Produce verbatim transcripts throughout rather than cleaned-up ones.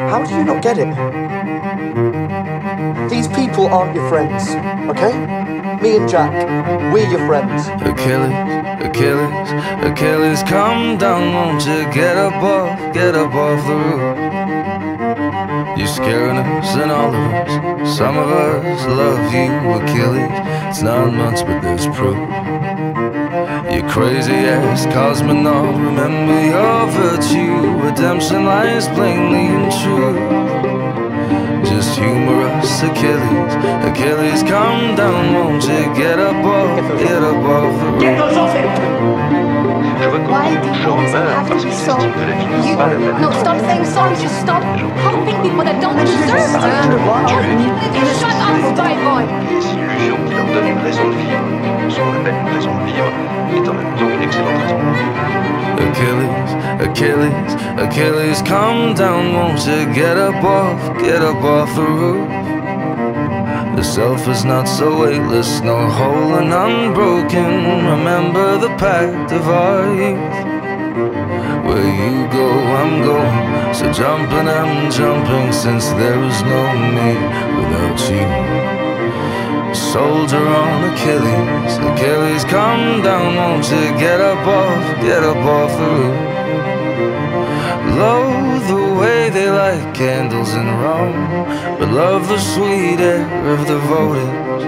How do you not get it? These people aren't your friends, okay? Me and Jack, we're your friends. Achilles, Achilles, Achilles, come down, won't you get up off, get up off the roof. You're scaring us and all of us. Some of us love you, Achilles. It's not much, but there's proof. You crazy ass cosmonaut, remember your virtue. Redemption lies plainly and true. Just humor us, Achilles. Achilles, come down, won't you get up off, get up off the roof. Get those off him! Why do you always have to be so... You... No, stop saying sorry, just stop helping people that don't deserve to. Shut up, bye boy! Les illusions qui leur donnent une raison de vivre sont en elles-mêmes une raison de vivre, et en même temps une excellente raison de vivre. Achilles, Achilles, Achilles, come down, won't you get up off, get up off the roof. The self is not so weightless, no whole and unbroken. Remember the pact of our youth. Where you go, I'm going. So jumping, I'm jumping, since there is no me without you. Soldier on Achilles, Achilles, come down, won't you get up off, get up off the roof. Loathe the way they light candles in Rome, but love the sweet air of the voltage.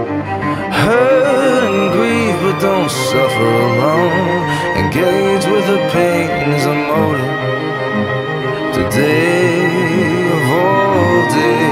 Hurt and grieve, but don't suffer alone. Engage with the pain as a motive. Today of all days.